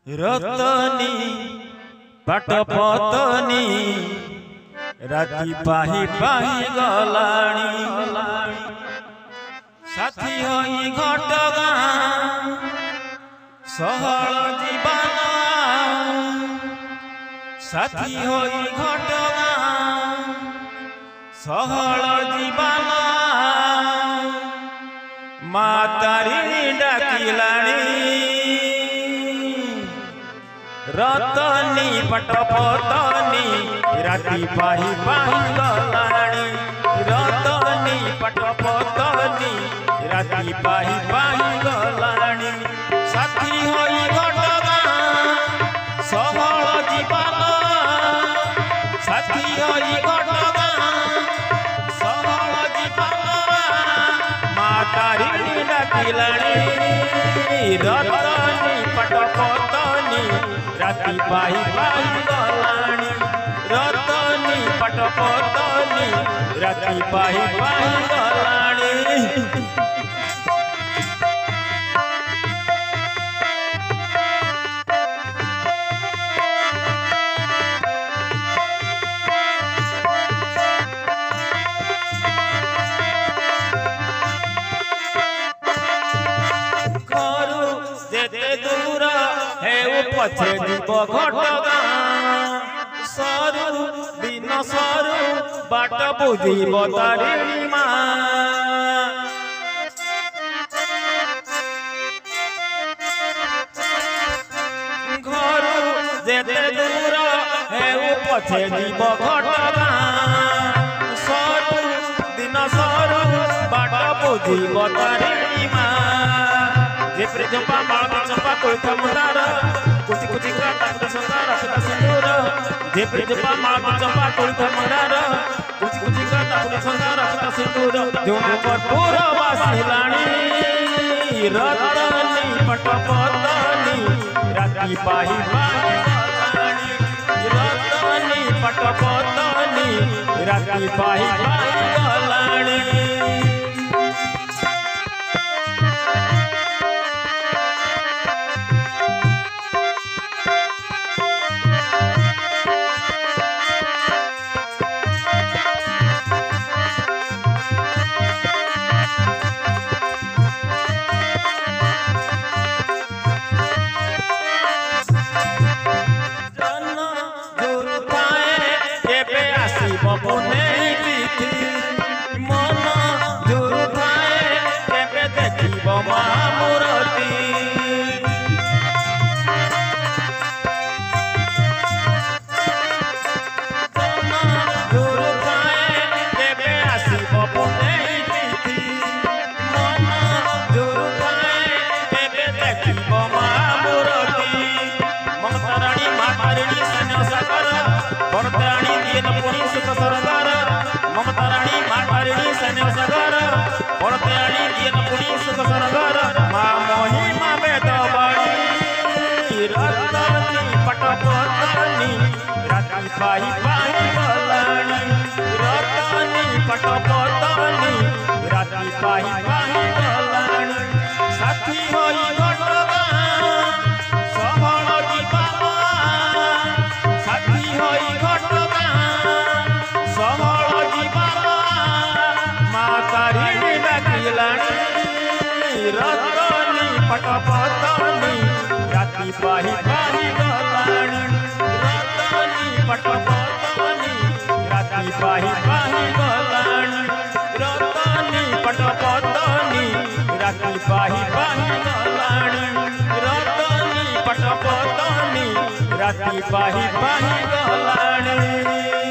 रतनी पाट पतनी राति पाही पाही गलाणी साथी होई घटगां सहल जीवन साथी होई घटगां सहल जीवन मातारी डाकिलाणी रतनी पट पतनी राति पाही पाही गलाणी रतनी पट पतनी राति पाही पाही गलाणी साथी होई घटगां सहल जीवन साथी होई घटगां सहल जीवन मातारी डाकिलाणी रतनी पट पतनी राति पाही पाही गलाणी रतनी पट पतनी राति पाही पाही गलाणी दूर है पछे जीव घटगां सरू दिन सरू बाट बुझीब तारिणी मां घरू जेते दूर है पछे जीव घटगां सरू दिन सरू बाट बुझीब तारिणी मां जे प्रेजपा माल चंपा कोइथा मुंडार कुची कुची काटा कुटा संसार कुटा सिंदूर जे प्रेजपा माल चंपा कोइथा मुंडार कुची कुची काटा कुटा संसार कुटा सिंदूर जोन कर्पूर वासिलाणी रतनी पट पतनी राति पाही पाही गलाणी रतनी पट पतनी राति पाही पाही गलाणी मन दूर थाए केबे देखिब महामूर्ति मन दूर थाए केबे आसिब पुनेई तिथि मन दूर थाए केबे देखिब महामूर्ति ममता रानी मातारिणी सैन्य सागर बरताणी दिए पुणी सुख सरदार ममता रानी मातारिणी सैन्य सागर बरताणी दिए पुणी सुख सरदार मां महिमा वेद बाणी रतनी पट पतनी राति पाही पाही गलाणी रतनी पट पतनी राति पाही पाही गलाणी साथी होई घटगां सहल जीवन साथी होई घटगां सहल जीवन मातारी डाकिलाणी रतनी पट पतनी राति पाही पाही गलाणी रतनी पट पतनी राति पाही पाही गलाणी रतनी पट पतनी राति पाही पाही गलाणी रतनी पट पतनी राति पाही पाही गलाणी।